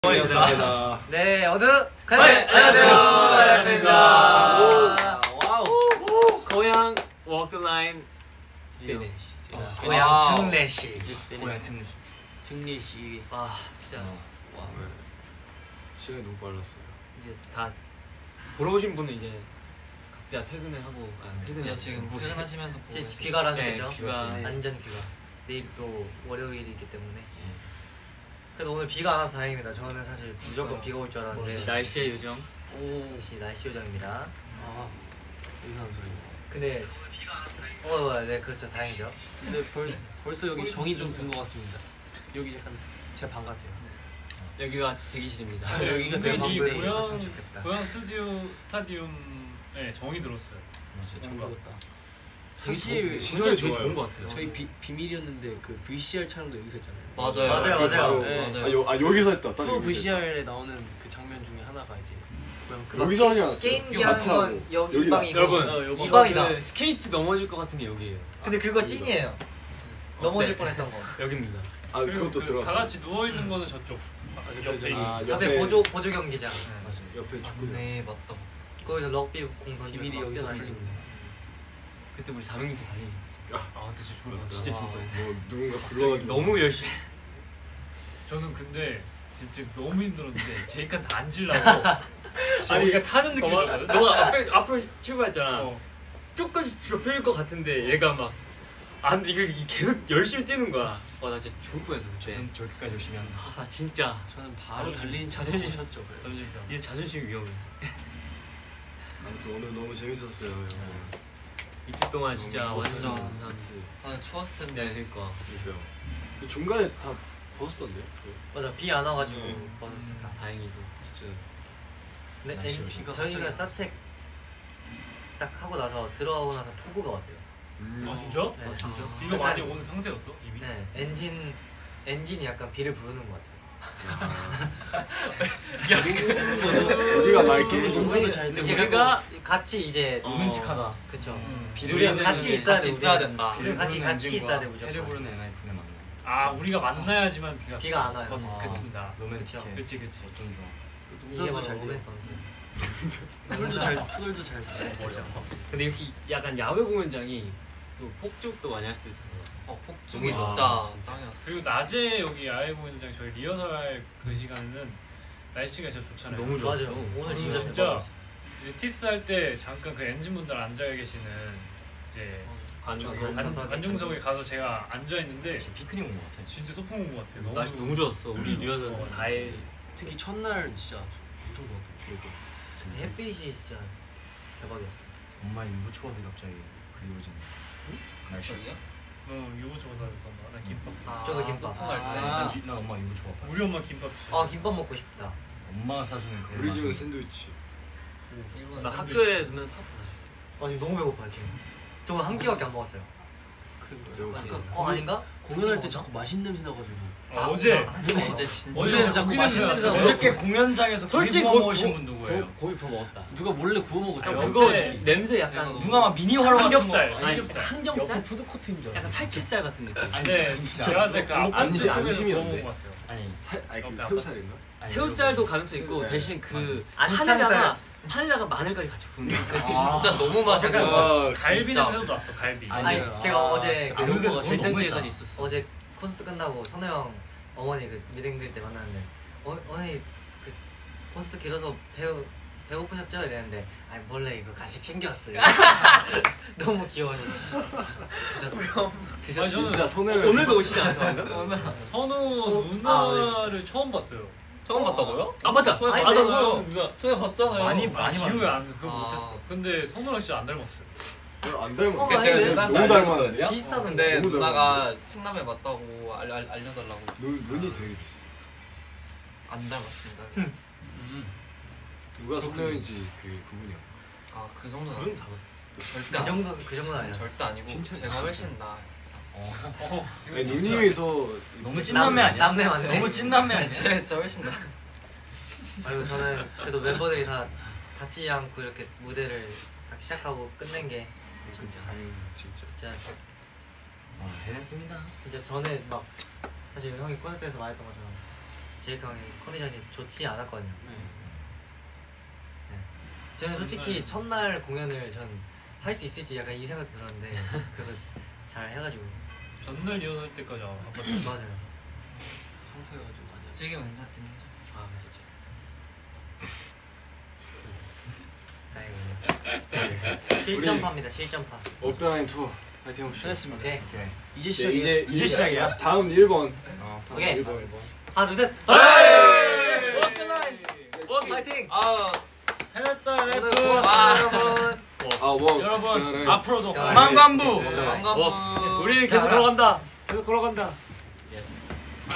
수고하셨습니다. 네, 어드 네, 안녕하세요. 라이프입니다. 와우. 고향 walk the line finish. 고향 등례시. 고향 등례시. 아 진짜. 와. 시간이 너무 빨랐어요. 이제 다 보러 오신 분은 이제 각자 퇴근을 하고 퇴근이요 지금 퇴근하시면서 이제 귀가를 하셨죠? 네, 귀가. 완전 귀가. 내일 또 월요일이기 때문에. 그래도 오늘 비가 안 와서 다행입니다. 저는 사실 무조건 비가 올 줄 알았는데 날씨의 요정. 날씨 요정입니다. 아, 이상한 소리. 근데 네 그렇죠. 다행이죠. 근데 벌써 여기 정이 좀 든 것 같습니다. 여기 약간 제 방 같아요. 여기가 대기실입니다. 여기가 되게 되게 방들이 고향 있었으면 좋겠다. 고향 스타디움에 정이 들었어요. 진짜 정 들었다. 사실 시설이 되게 좋아요. 좋은 것 같아요. 저희 비밀이었는데 그 VCR 촬영도 여기서 했잖아요. 맞아요. 네. 여기서 했다. 딱 투 여기서 VCR에 나오는 그 장면 중에 하나가 이제 고향 했다. 여기서 하지 않았어요? 게임기 하는 건 여기 이 방이고 여러분, 이 방이다. 그 스케이트 넘어질 것 같은 게 여기예요. 근데 그거 찐이에요. 넘어질 뻔했던 거. 여기입니다. 아 그것도 다 들어갔어. 같이 누워 있는 거는 저쪽. 옆에 있는. 옆에 보조 경기장. 맞아. 옆에 축구. 네 맞다. 거기서 럭비 공 던지면서 비밀이 막 여기서 뛰어다니고. 있습니다. 그때 우리 400m 달리니 아 근데 진짜 죽을 뻔. 진짜 죽을 뻔. 뭐 누군가 불러가지고 너무 열심히. 저는 근데 진짜 너무 힘들었는데 제이칸 다 앉으려고. 아니 이게 타는 느낌이거든. 너가 앞으로 출발했잖아. 어. 조금씩 좁힐 것 같은데 얘가 막 안 이거 계속 열심히 뛰는 거야. 나 진짜 죽을 뻔했어 그때. 저는 저렇게까지 열심히 한다. 아 진짜. 저는 바로 달리는 자존심 쳤죠. 던지죠. 이제 자존심이 위험해. 아무튼 오늘 너무 재밌었어요. 이틀 동안 진짜 너무 완전 진짜. 감사한지. 아 추웠을 텐데. 네 그러니까. 그러니까요. 중간에 다 벗었던데요? 맞아 비 안 와가지고 음. 벗었습니다. 다행이죠. 진짜. 근데 날씨가 비가 저희가 갑자기 사책 딱 하고 나서 들어가고 나서 폭우가 왔대요. 아 진짜? 네. 진짜? 비가 많이 온 상태였어 이미? 네 엔진이 약간 비를 부르는 것 같아요. 우리가 맑게 동생이 잘 때. 우리가 같이 이제 로맨틱하다. 그쵸. 비를 우리랑 부르는 같이 있어야 돼. 있어야 우리는. 된다. 우리는 같이 있어야 돼 무조건. 해를 부르는 NIF는 맞나? 아 우리가 만나야지만 비가 안 와요. 그친다. 로맨틱해. 그치. 어쩜 좋아. 이게 바로 잘 돼요. 로맨스 언트. 술도 잘 돼. 맞아. 근데 이렇게 약간 야외 공연장이 또 폭죽도 많이 할 수 있어서. 폭죽이 아, 진짜 짱이었어. 그리고 낮에 여기 야외 공연장 저희 리허설 그 시간에는 날씨가 진짜 좋잖아요. 너무 좋았어. 맞아요. 오늘 진짜 진짜 대박이었어. 이제 티스 할 때 잠깐 그 엔진분들 앉아 계시는 이제 관중석에 가서 제가 앉아 있는데 피크닉 온 것 같아. 진짜 소풍 온 것 같아요. 날씨 너무 좋았어. 우리 리허설 어, 4일. 특히 첫날 진짜 엄청 좋았던. 그러니까. 근데 햇빛이 진짜 대박이었어. 엄마 유부초밥이 갑자기 그리워지네. 날씨였어. 유부초밥 사줄까? 나 김밥. 저도 김밥. 소풍 갈 때. 나 엄마 유부초밥. 우리 엄마 김밥 주셔. 아 김밥 먹고 싶다. 엄마가 사주는 그. 우리 집은 샌드위치. 나 학교에서 맨 파스타 사줄게. 아 지금 너무 배고파요 지금. 저 오늘 한 끼밖에 안 먹었어요. 아닌가? 공연할 때 자꾸 맛있는 냄새 나가지고. 어제 어제 진짜. 어제 자꾸 맛있는 냄새 나고. 어저께 공연장에서 솔직히 고기 구워 고- 먹으신 분 누구예요? 고기 구워 먹었다. 누가 몰래 구워 먹었죠. 아, 옆에 그거 냄새 내가 약간 너무- 누가 막 미니 화로 같은 거. 삼겹살. 아니 삼겹살. 항정살? 푸드코트인 줄 알았어. 약간 살치살 같은 느낌. 근데 진짜. 제가 봤을 때그 안심이었는데. 것 같아요. 아니. 아니 그 옆에 새우살인가? 새우살도 가능성 있고 네. 대신 그 안창살. 판에다가 마늘까지 같이 구우는 거. 진짜 너무 맛있는 약간 거. 갈비 진짜. 냄새도 났어. 갈비. 아니 제가 어제 그 아무래도 로고가 너무 된장찌개까지 너무했잖아. 있었어. 어제 콘서트 끝나고 선우 형 어머니 그 미댕들 때 만났는데 어머니 그 콘서트 길어서 배고프셨죠? 이랬는데 아니 몰래 이거 간식 챙겨왔어요. 너무 귀여워서 드셨어요. 아니, 저는 진짜 손을 오늘도 오시지 않았어? 선우 누나를 처음 봤어요. 처음 봤다고요? 아 맞다. 아니, 맞아. 네. 누가 저희 봤잖아요. 많이 기후에 안 그거 아. 못했어. 근데 선우랑 진짜 안 닮았어요. 안 닮았어. 아닌데? 너무 닮았는데? 비슷하던데. 근데 너무 누나가 친남매 맞다고 알려달라고. 눈이 되게 비슷해. 안 닮았습니다. 누가 선명인지 그게 구분이 안 아 그 정도는 그런 다. 절대 그 정도는 아니야. 절대 아니고 진짜 제가 훨씬 나. 아니 누님이 더 너무 찐남매 아니야? 남매 맞네. 너무 찐남매 아니야? 제가 진짜 훨씬 나. 아이고 저는 그래도 멤버들이 다 다치지 않고 이렇게 무대를 딱 시작하고 끝낸 게 진짜 다행 진짜. 진짜 해냈습니다. 진짜 전에 막 사실 형이 콘서트에서 말했던 것처럼 제이크 형이 컨디션이 좋지 않았거든요. 네. 저는 솔직히 첫날 공연을 전 할 수 있을지 약간 이 생각도 들었는데 그래도 잘 해가지고 전날 리허설 때까지 아팠던 맞아요. 상태가 좀 많이 안 지금 괜찮죠? 아 진짜. 다행이네요. 실전파입니다. 실전파. 업다인 투어 파이팅 해봅시다. 했습니다. 오케이. 이제 네, 이제 시작이야. 다음 1번. 오케이. 1번. 하나 둘 셋. 파이팅. 아 해냈다 오늘 래프. 고맙습니다 여러분. 여러분 앞으로도 야, 망관부. 네. 왕관부 우리 계속 걸어간다. 계속 걸어간다.